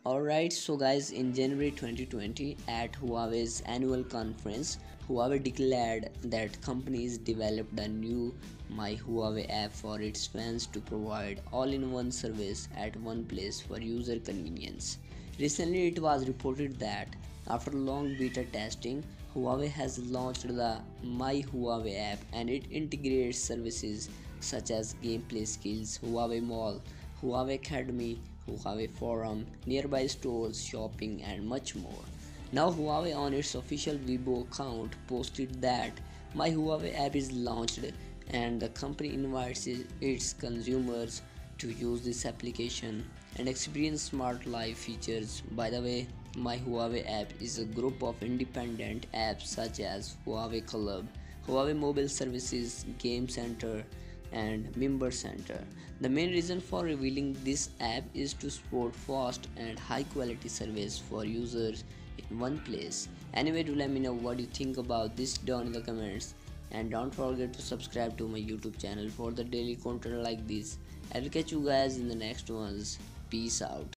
Alright, so guys, in January 2020 at Huawei's annual conference, Huawei declared that companies developed a new My Huawei app for its fans to provide all-in-one service at one place for user convenience. Recently, it was reported that after long beta testing, Huawei has launched the My Huawei app and it integrates services such as gameplay skills, Huawei Mall, Huawei Academy, Huawei Forum, nearby stores, shopping, and much more. Now, Huawei on its official Weibo account posted that My Huawei app is launched and the company invites its consumers to use this application and experience smart life features. By the way, My Huawei app is a group of independent apps such as Huawei Club, Huawei Mobile Services, Game Center, and Member Center. The main reason for revealing this app is to support fast and high quality service for users in one place. Anyway, do let me know what you think about this down in the comments, and don't forget to subscribe to my YouTube channel for the daily content like this. I will catch you guys in the next ones. Peace out.